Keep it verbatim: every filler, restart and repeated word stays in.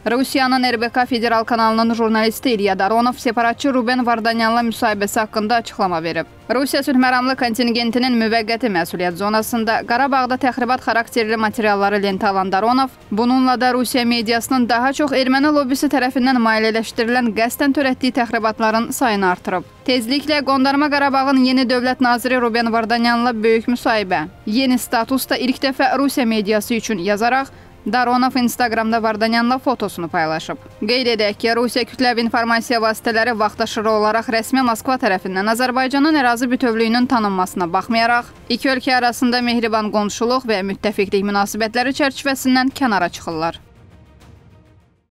Rusiyanın R B K Federal kanalının jurnalisti İlya Daronov separatçı Ruben Vardanyanla müsahibəsi haqqında açıqlama verib. Rusiya sülhməramlı kontingentinin müvəqqəti məsuliyyət zonasında Qarabağda təxribat xarakterli materialları lentə alan Daronov, bununla da Rusiya mediasının daha çox erməni lobbisi tərəfindən maliyyələşdirilən qəsdən törətdiyi təxribatların sayını artırıb. Tezliklə Qondarma Qarabağın yeni dövlət naziri Ruben Vardanyanla böyük müsahibə, yeni statusda ilk dəfə Rusiya mediası üçün yazaraq, Daronov Instagramda Vardanyanla fotosunu paylaşıb. Qeyd edək ki, Rusiya kütləvi informasiya vasitələri vaxtaşırı olaraq rəsmi Moskva tərəfindən Azərbaycanın ərazi bütövlüyünün tanınmasına baxmayaraq, iki ölkə arasında mehriban qonşuluq və müttəfiqlik münasibətləri çərçivəsindən kənara çıxırlar.